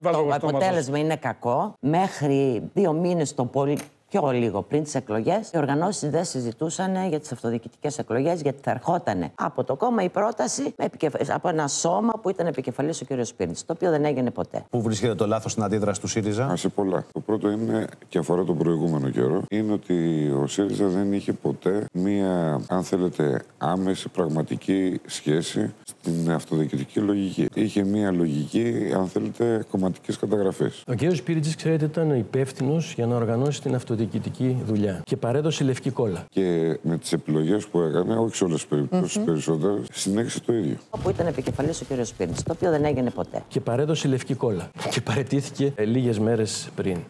Το αποτέλεσμα είναι κακό. Μέχρι 2 μήνες το πολύ. Πιο λίγο πριν τις εκλογές, οι οργανώσεις δεν συζητούσαν για τις αυτοδιοικητικές εκλογές, γιατί θα ερχόταν από το κόμμα η πρόταση από ένα σώμα που ήταν επικεφαλής ο κ. Σπύριτς, το οποίο δεν έγινε ποτέ. Πού βρίσκεται το λάθος στην αντίδραση του ΣΥΡΙΖΑ? Σε πολλά. Το πρώτο είναι, και αφορά τον προηγούμενο καιρό, είναι ότι ο ΣΥΡΙΖΑ δεν είχε ποτέ μία, αν θέλετε, άμεση πραγματική σχέση στην αυτοδιοικητική λογική. Είχε μία λογική, αν θέλετε, κομματικές καταγραφές. Ο κ. Σπύριτς, ξέρετε, ήταν υπεύθυνος για να οργανώσει την αυτοδιοικητική δουλειά και παρέδωσε λευκή κόλλα. Και με τις επιλογές που έκανε, όχι σε όλες τις περιπτώσεις, περισσότερες, συνέχισε το ίδιο. Όπου ήταν επικεφαλής ο κ. Σπύριτς, το οποίο δεν έγινε ποτέ. Και παρέδωσε λευκή κόλλα. Και παραιτήθηκε λίγες μέρες πριν.